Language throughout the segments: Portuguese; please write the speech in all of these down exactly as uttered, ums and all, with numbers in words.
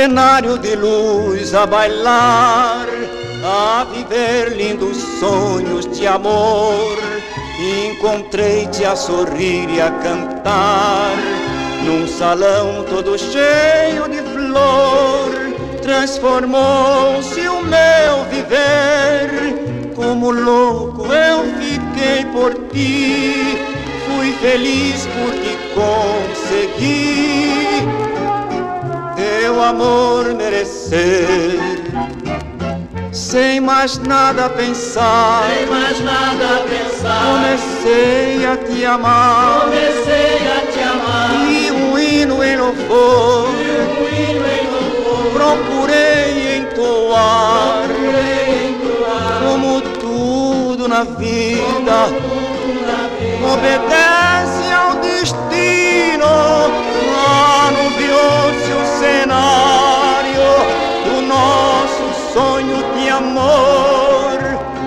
cenário de luz a bailar, a viver lindos sonhos de amor. Encontrei-te a sorrir e a cantar, num salão todo cheio de flor. Transformou-se o meu viver, como louco eu fiquei por ti. Fui feliz porque consegui teu amor merecer. Sem mais nada pensar, sem mais nada pensar, comecei a te amar, comecei a te amar, e um hino em louvor, e um hino em louvor, procurei entoar, procurei entoar, como tudo na vida, como tudo na vida, obedece ao destino. Anuviou-se o cenário do nosso sonho de amor.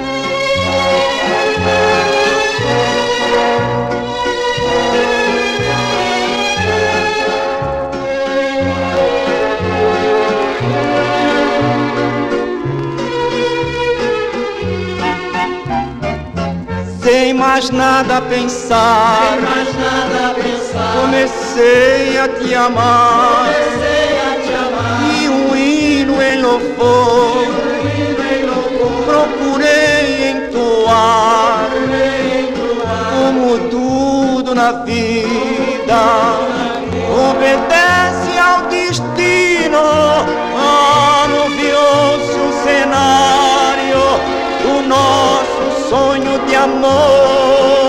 Sem mais nada a pensar, sem mais nada a pensar, comecei a te amar, comecei a te amar, e um hino em louvor, um hino em louvor, procurei entoar, procurei entoar, como tudo na vida obedece ao destino. Anuviou-se o cenário do nosso sonho de amor.